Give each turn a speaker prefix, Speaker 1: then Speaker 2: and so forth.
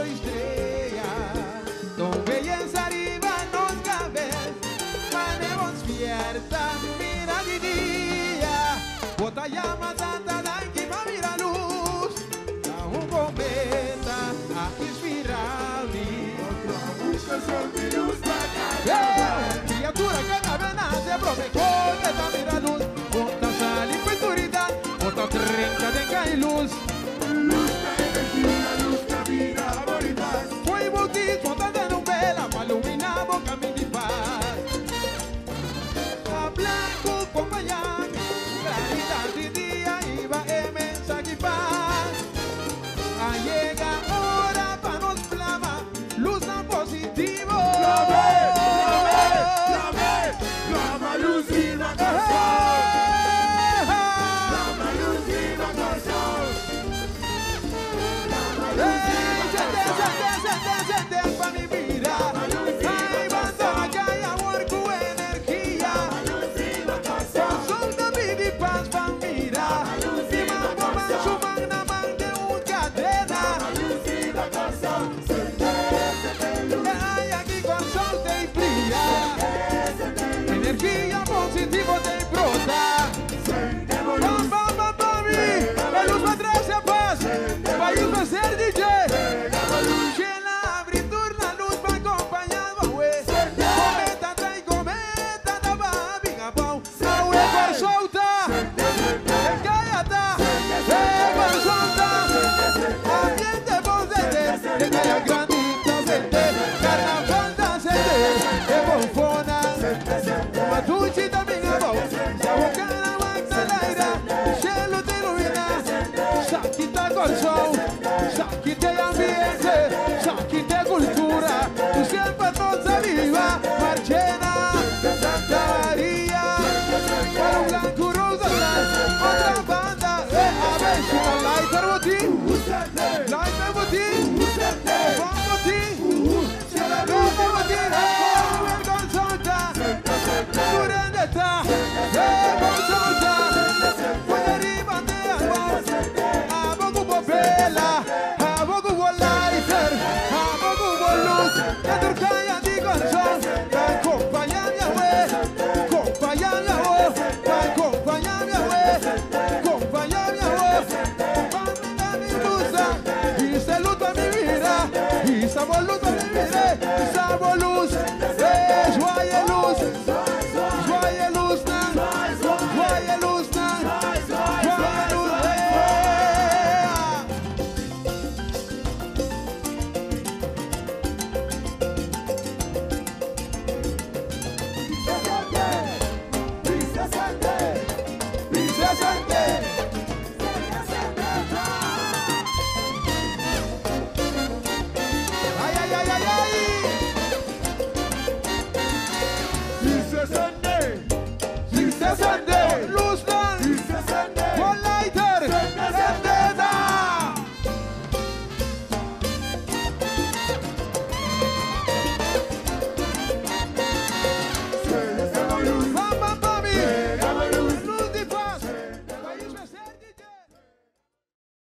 Speaker 1: estrella, con belleza arriba nos cabes, manemos fierta, mira de día, bota llama santa, danki ma mira luz, da un cometa a inspirarme. Criatura que na vena se provocó, te mira luz, bota sal y pinturita, bota 30 de cae luz.
Speaker 2: Luz de energía, luz de vida, amor y paz.
Speaker 1: Fue bautizo de novela para iluminar boca mi paz. A blanco con Miami, claridad de día iba en mensaje y paz. A llega hora para nos flama, luz tan positivo.
Speaker 2: Flama, luz y la canción. Flama, luz y la canción.
Speaker 1: Sente pa' mi vida. Ay, banda, que hay amor con energía. Son de vida y paz, familia. Y mamá, man, su magna, man de un cadena. Ay, aquí con sol te brilla. Energía positiva te brota. Vamos, papi. La luz va a traerse a paz. País va a ser DJ. Que la abritura, la luz va acompañado, güey. Cometa, trae cometa, da babiga, pau. Aue por solta. Cállate. Por solta. Ambiente por dente. Que calla granita, sente. Carnaval da sente. Que bonfona. Matuchi también a vos. Se aboca la vaca al aire. Cielo te ilumina. Saquita con sol. Saquite ambiente. Saquite cultura. Tu siempre cosa viva. Marchena. Santa María. Para un blanco rosa. Otra banda. A ver si no lighter botín. Lighter botín. Vamos botín. Vamos botín. Vamos con solta. Durandeta. Con solta. Voy arriba de agua. Abogo bobela. Abogo lighter. Abogo luz. Ya turcaya di con sol. Acompáñame a ver. Acompáñame a ver. Acompáñame a ver. Acompáñame a ver. Manda mi musa. Y saluda mi vida. Y sabor luz a mi vida. Y sabor luz. Joie luz. Joie luz. Joie luz. Joie luz. Ay, ay, ay, ay, ay.
Speaker 2: Y se siente.